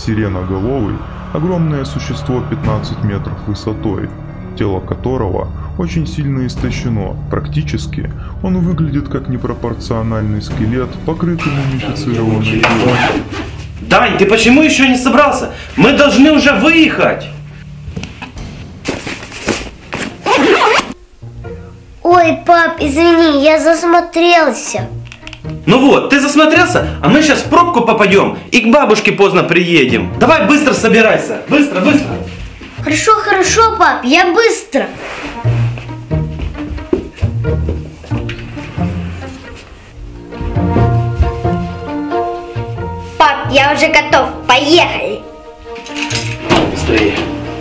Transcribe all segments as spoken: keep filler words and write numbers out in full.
Сиреноголовый – огромное существо пятнадцать метров высотой, тело которого очень сильно истощено. Практически он выглядит как непропорциональный скелет, покрытый мумифицированной кожей. Дань, ты почему еще не собрался? Мы должны уже выехать! Ой, пап, извини, я засмотрелся. Ну вот, ты засмотрелся, а мы сейчас в пробку попадем и к бабушке поздно приедем. Давай быстро собирайся, быстро, быстро. Хорошо, хорошо, пап, я быстро. Пап, я уже готов, поехали. Быстрее.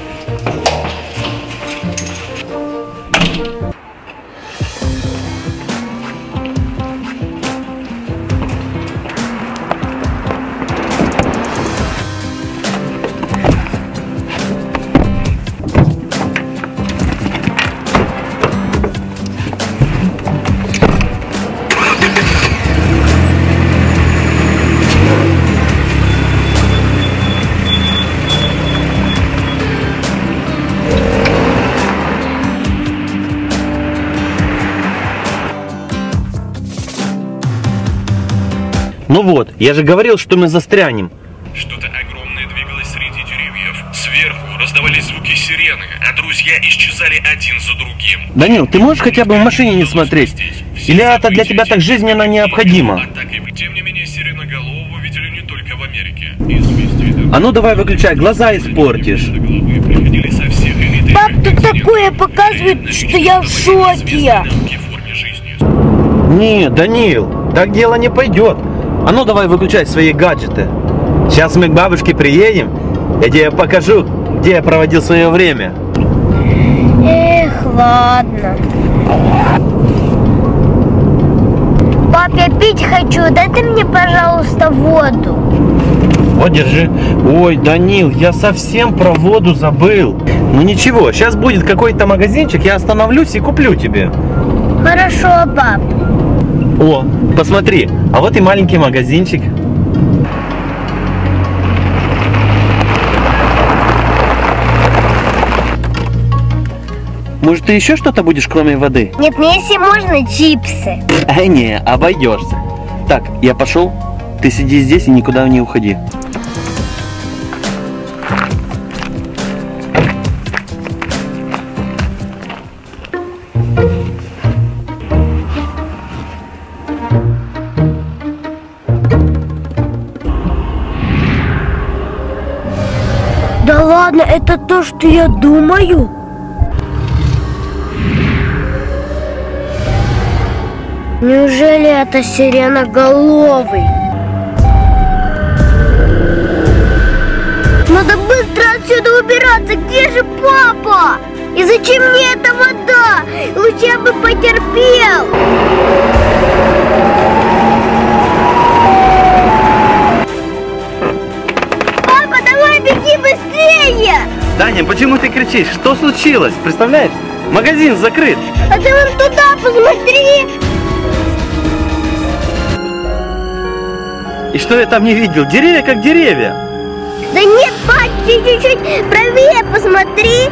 Ну вот, я же говорил, что мы застрянем. Что-то огромное двигалось среди деревьев. Сверху раздавались звуки сирены, а друзья исчезали один за другим. Данил, ты можешь хотя бы в машине не смотреть? Или это для тебя так жизненно необходимо? Тем не менее, сиреноголового видели не только в Америке. А ну давай выключай, глаза испортишь. Пап, тут такое показывает, что я в шоке. Не, Данил, так дело не пойдет. А ну давай выключай свои гаджеты. Сейчас мы к бабушке приедем, я тебе покажу, где я проводил свое время. Эх, ладно. Пап, я пить хочу, дай ты мне, пожалуйста, воду. Вот, держи. Ой, Данил, я совсем про воду забыл. Ну ничего, сейчас будет какой-то магазинчик, я остановлюсь и куплю тебе. Хорошо, пап. О, посмотри, а вот и маленький магазинчик. Может, ты еще что-то будешь, кроме воды? Нет, мне если можно чипсы. Ай, не, обойдешься. Так, я пошел, ты сиди здесь и никуда не уходи. Да ладно, это то, что я думаю? Неужели это сиреноголовый? Надо быстро отсюда убираться. Где же папа? И зачем мне эта вода? Лучше я бы потерпел. Папа, давай беги быстрее! Даня, почему ты кричишь? Что случилось? Представляешь? Магазин закрыт. А ты вон туда посмотри. И что я там не видел? Деревья как деревья. Да нет, пап, чуть-чуть правее посмотри.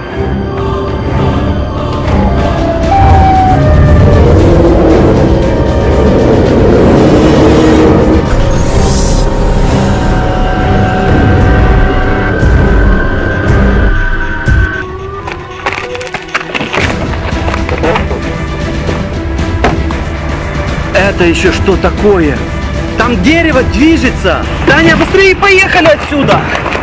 Это еще что такое? Там дерево движется! Даня, быстрее поехали отсюда!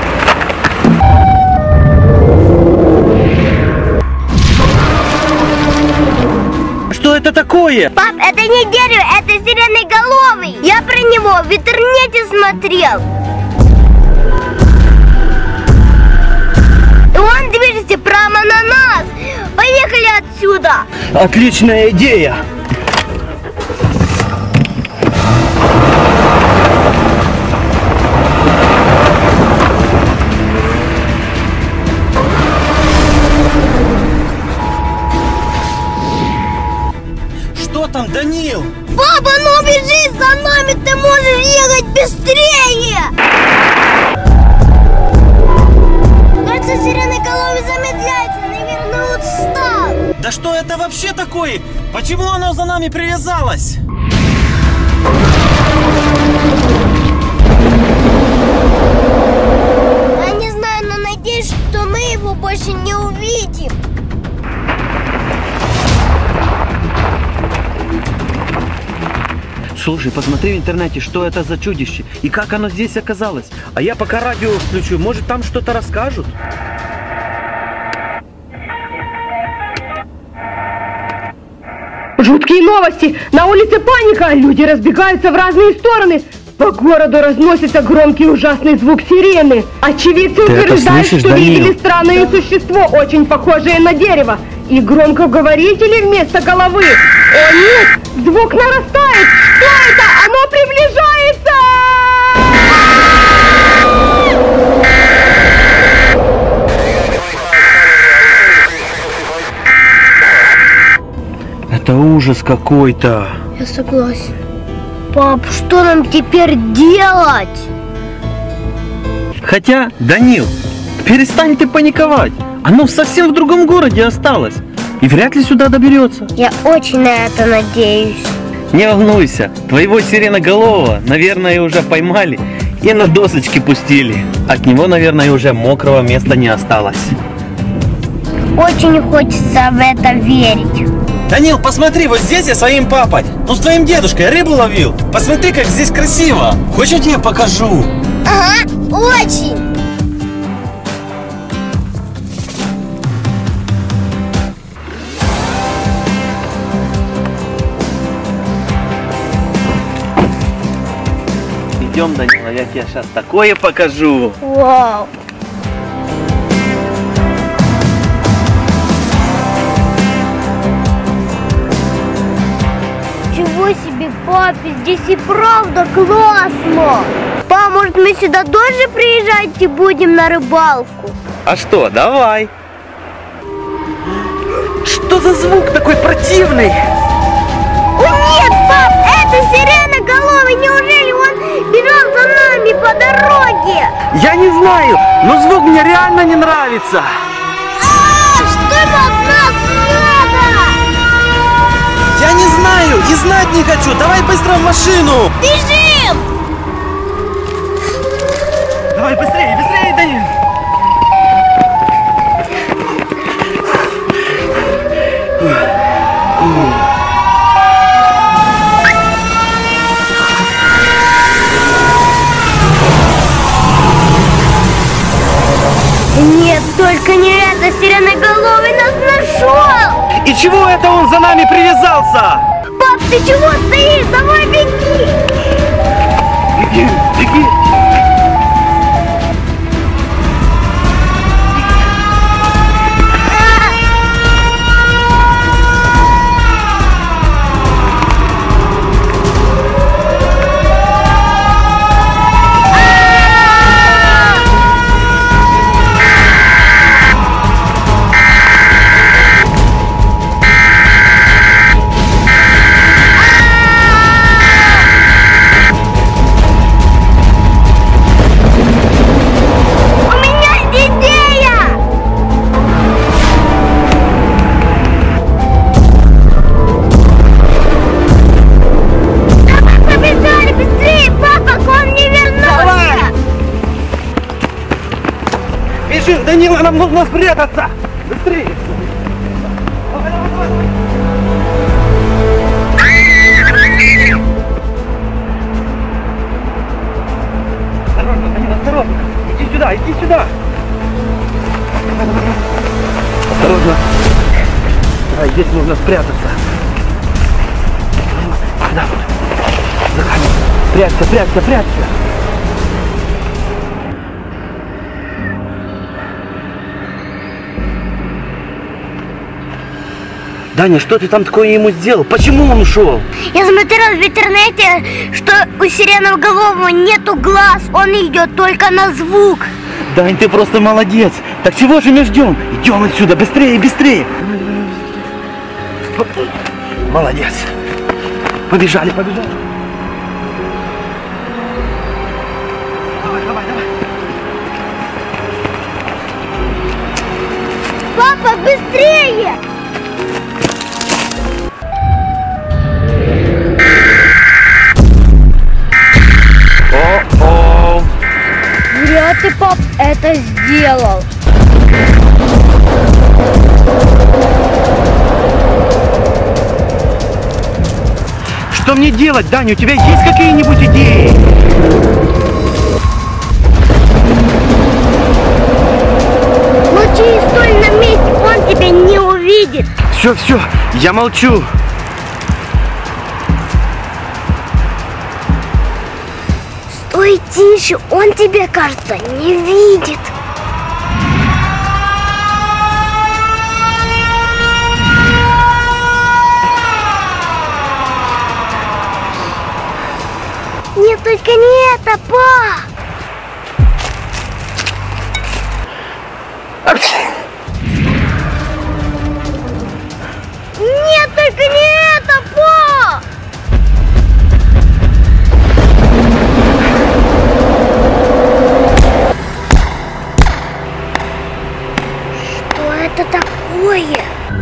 Что это такое? Пап, это не дерево, это сиреноголовый. Я про него в интернете смотрел. И он движется прямо на нас. Поехали отсюда. Отличная идея! Там, Данил? Папа, ну бежи за нами, ты можешь ехать быстрее! не замедляйте, наверное, устал. Да что это вообще такое? Почему оно за нами привязалось? Я не знаю, но надеюсь, что мы его больше не увидим. Слушай, посмотри в интернете, что это за чудище и как оно здесь оказалось. А я пока радио включу, может там что-то расскажут? Жуткие новости! На улице паника! Люди разбегаются в разные стороны! По городу разносится громкий ужасный звук сирены. Очевидцы Ты это утверждают, слышишь, что Данил? видели странное существо, очень похожее на дерево. И громкоговорители вместо головы. О нет! Звук нарастает! Что это? Оно приближается! Это ужас какой-то. Я согласен. Пап, что нам теперь делать? Хотя, Данил, перестань ты паниковать. Оно совсем в другом городе осталось. И вряд ли сюда доберется. Я очень на это надеюсь. Не волнуйся, твоего сиреноголового, наверное, уже поймали и на досочки пустили. От него, наверное, уже мокрого места не осталось. Очень хочется в это верить. Данил, посмотри, вот здесь я своим папой, ну с твоим дедушкой рыбу ловил. Посмотри, как здесь красиво. Хочешь, я тебе покажу? Ага, очень. Идем, Данила, я тебе сейчас такое покажу. Вау. Ничего себе, папе, здесь и правда классно. Папа, может мы сюда тоже приезжать и будем на рыбалку? А что, давай. Что за звук такой противный? О нет, пап, это сиреноголовый, неужели он бежал за нами по дороге? Я не знаю, но звук мне реально не нравится. А, что ему от нас надо? Я не знаю и знать не хочу. Давай быстро в машину. Бежим! Давай быстрее, быстрее, Данил. Нет, только не это, сиреноголовый нас нашел! И чего это он за нами привязался? Пап, ты чего стоишь? Давай беги! Беги, беги. Данила, нам нужно спрятаться! Быстрее! Давай, давай, давай! Осторожно, Данила, осторожно! Иди сюда, иди сюда! Осторожно! Давай, здесь нужно спрятаться! Сюда вот! Заходи! Прячься, прячься, прячься! Даня, что ты там такое ему сделал? Почему он ушел? Я смотрел в интернете, что у сиреноголового нету глаз, он идет только на звук. Дань, ты просто молодец. Так чего же мы ждем? Идем отсюда, быстрее, быстрее. Молодец. Побежали, побежали. Давай, давай, давай. Папа, быстрее! О-о! Зря ты, пап, это сделал. Что мне делать, Даня? У тебя есть какие-нибудь идеи? Молчи, стой на месте, он тебя не увидит. Все, все, я молчу. Стой тише, он тебя, кажется, не видит. Нет, только не это, па! Нет, только не это, па! Что это такое?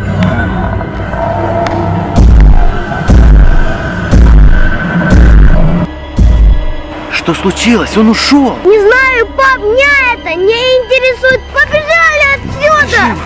Что случилось? Он ушел. Не знаю, пап, меня это не интересует. Побежали отсюда!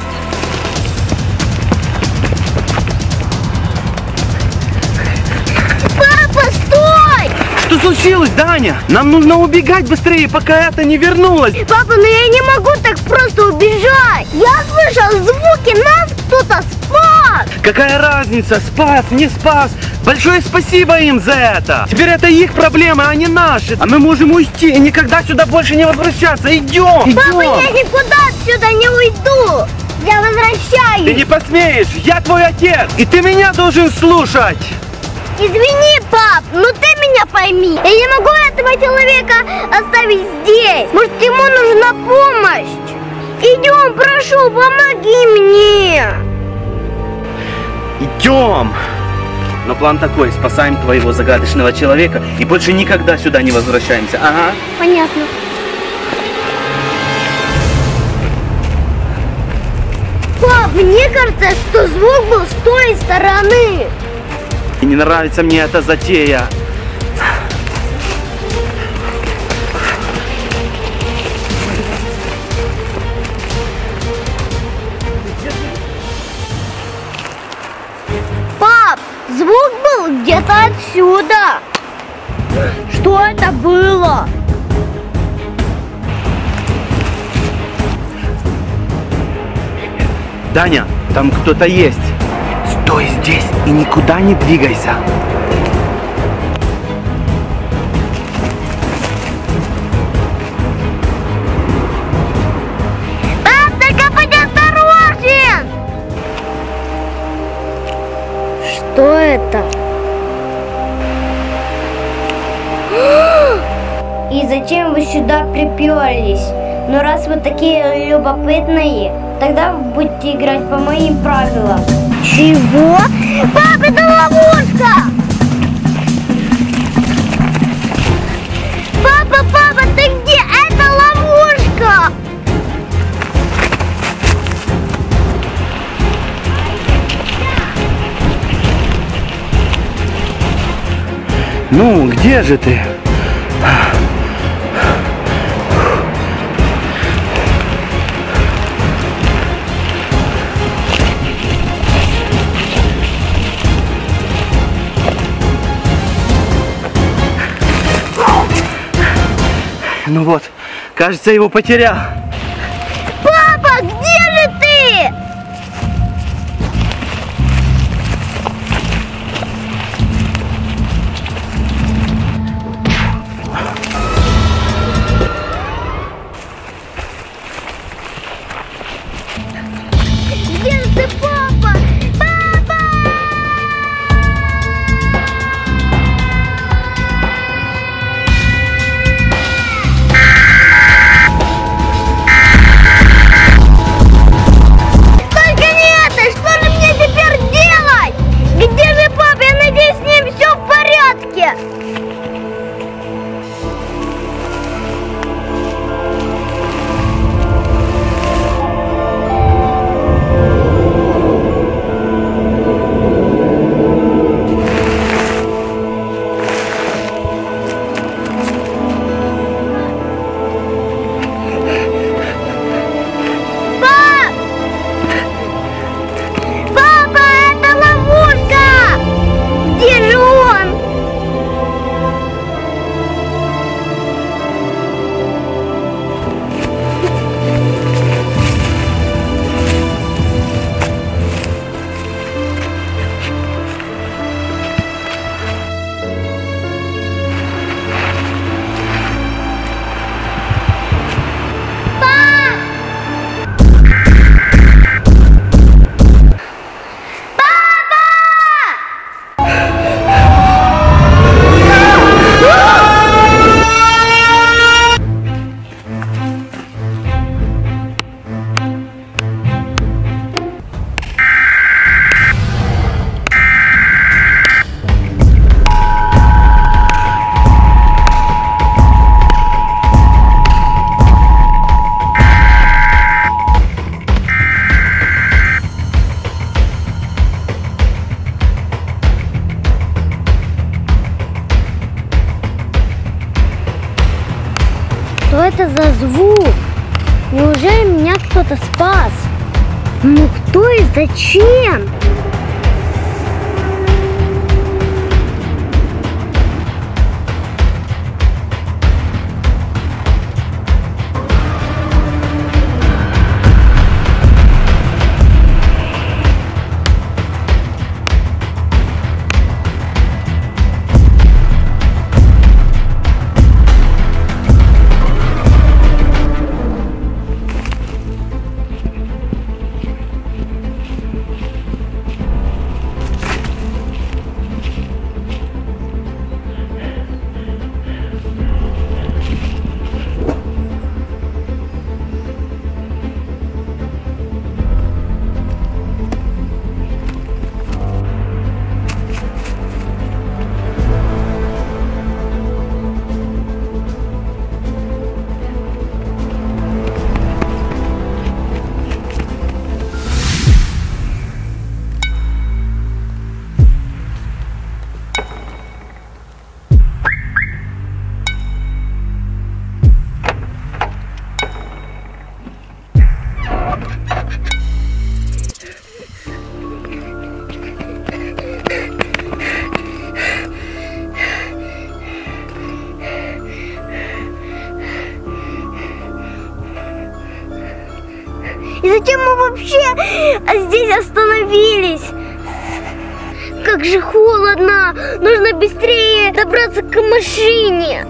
Папа, стой! Что случилось, Даня? Нам нужно убегать быстрее, пока это не вернулось. Папа, но я не могу так просто убежать. Я слышал звуки, нас кто-то спас. Какая разница, спас, не спас? Большое спасибо им за это. Теперь это их проблемы, а не наши. А мы можем уйти и никогда сюда больше не возвращаться. Идем, Папа, идем. я никуда отсюда не уйду. Я возвращаюсь. Ты не посмеешь, я твой отец, и ты меня должен слушать. Извини, пап, но ты меня пойми. Я не могу этого человека оставить здесь. Может, ему нужна помощь? Идем, прошу, помоги мне. Идем. Но план такой, спасаем твоего загадочного человека и больше никогда сюда не возвращаемся. Ага. Понятно. Пап, мне кажется, что звук был с той стороны. И не нравится мне эта затея. Пап, звук был где-то отсюда. Что это было? Даня, там кто-то есть. Стой здесь и никуда не двигайся. Пап, только будь осторожен! Что это? И зачем вы сюда приперлись? Ну раз вы такие любопытные, тогда вы будете играть по моим правилам. Чего? Пап, это ловушка! Папа, папа, ты где? Это ловушка! Ну, где же ты? Ну вот, кажется, его потерял. Папа, где же ты? Где же ты, папа? Папа! Что это за звук? Неужели меня кто-то спас? Ну кто и зачем? И зачем мы вообще здесь остановились? Как же холодно! Нужно быстрее добраться к машине.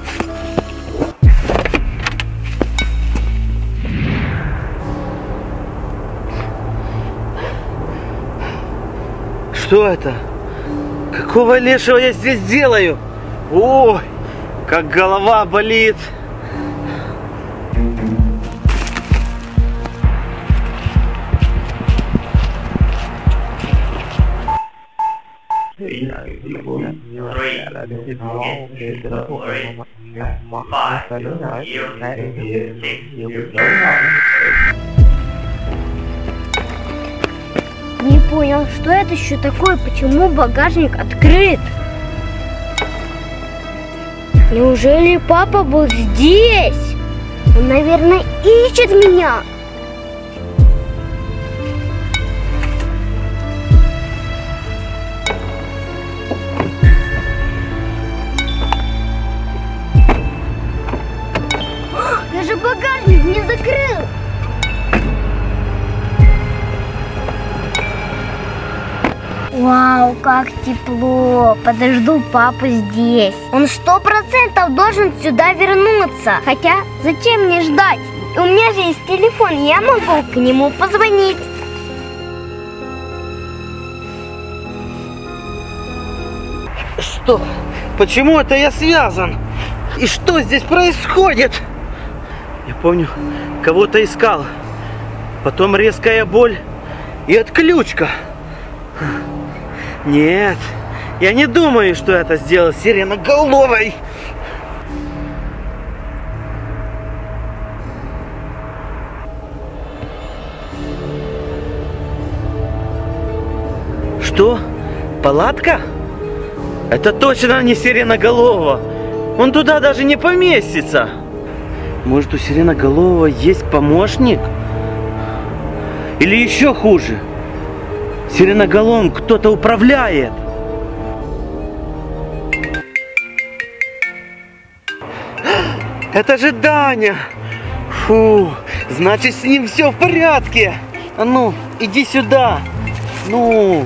Что это? Какого лешего я здесь делаю? Ой, как голова болит. Не понял, что это еще такое? Почему багажник открыт? Неужели папа был здесь? Он, наверное, ищет меня. Я же багажник не закрыл. Вау, как тепло. Подожду папу здесь. Он сто процентов должен сюда вернуться. Хотя, зачем мне ждать? У меня же есть телефон, я могу к нему позвонить. Что? Почему это я связан? И что здесь происходит? Я помню, кого-то искал. Потом резкая боль и отключка. Нет, я не думаю, что это сделал Сиреноголовый. Что? Палатка? Это точно не Сиреноголового. Он туда даже не поместится. Может, у Сиреноголового есть помощник? Или еще хуже? Сиреноголовым кто-то управляет. Это же Даня. Фу, значит, с ним все в порядке. А ну, иди сюда. Ну.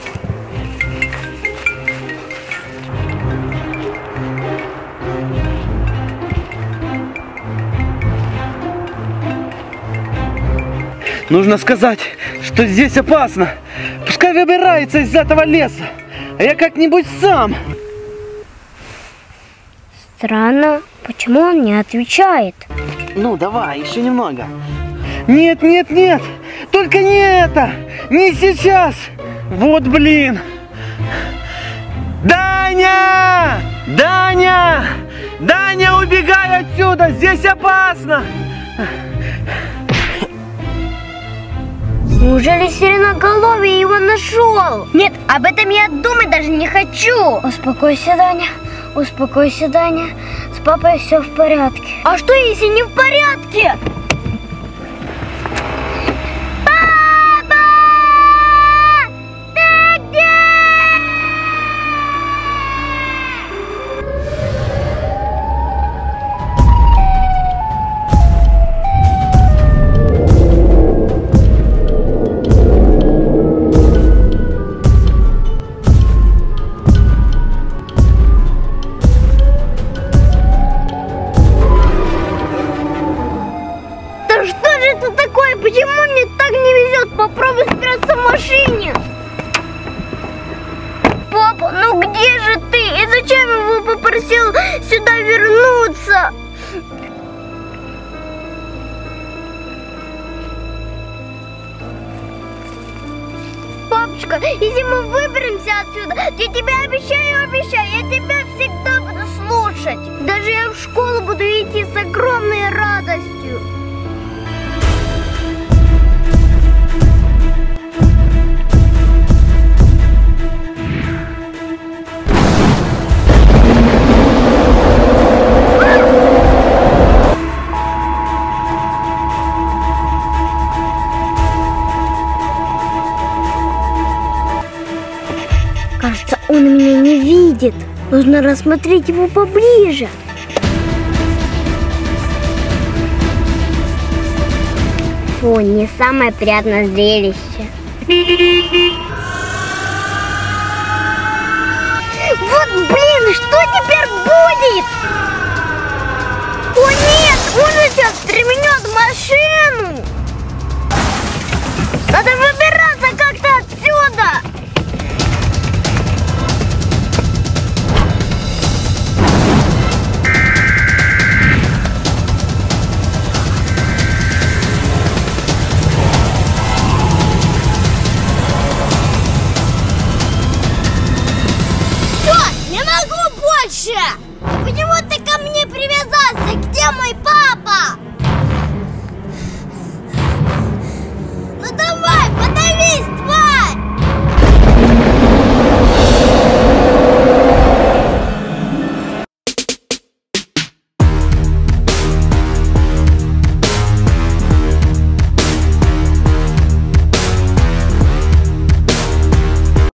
Нужно сказать, что здесь опасно. Пускай выбирается из этого леса, а я как-нибудь сам. Странно, почему он не отвечает? Ну, давай, еще немного. Нет, нет, нет, только не это, не сейчас. Вот блин. Даня! Даня! Даня, убегай отсюда, здесь опасно. Неужели Сиреноголовый его нашел? Нет, об этом я думать даже не хочу. Успокойся, Даня. Успокойся, Даня. С папой все в порядке. А что, если не в порядке? Папа! Ты где? Почему мне так не везет? Попробуй спрятаться в машине. Папа, ну где же ты? И зачем его попросил сюда вернуться? Папочка, если мы выберемся отсюда, я тебе обещаю, обещаю, я тебя всегда буду слушать. Даже я в школу буду идти с огромной радостью. Кажется, он меня не видит. Нужно рассмотреть его поближе. Фу, не самое приятное зрелище.